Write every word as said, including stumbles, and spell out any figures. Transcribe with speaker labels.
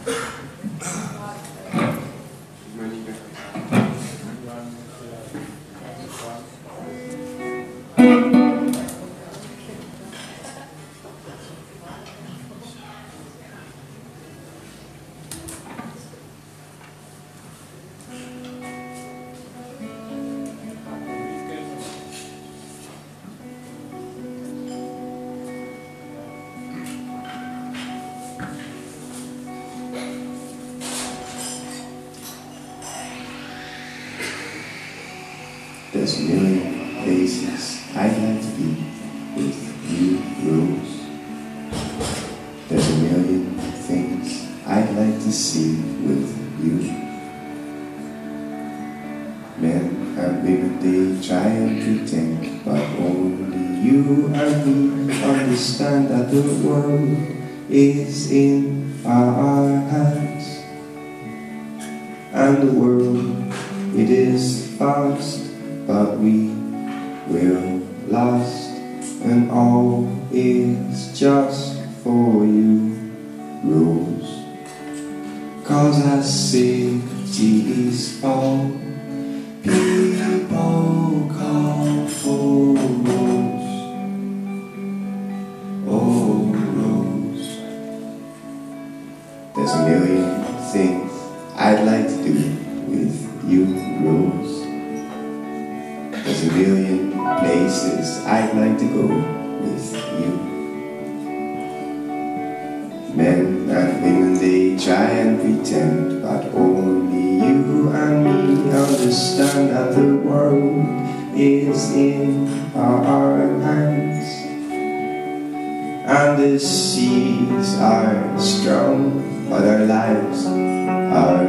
Speaker 1: There's a million places I'd like to be with you, Rose. There's a million things I'd like to see with you. Men and women, they try and pretend, but only you and me understand that the world is in our hands. And the world, it is fast, but we will last, and all is just for you, Rose. Cause as cities fall, people call for Rose. Oh, Rose. There's a million things I'd like to do with you, Rose. There's a million places I'd like to go with you. Men and women, they try and pretend, but only you and me understand that the world is in our hands. And the seas are strong, but our lives are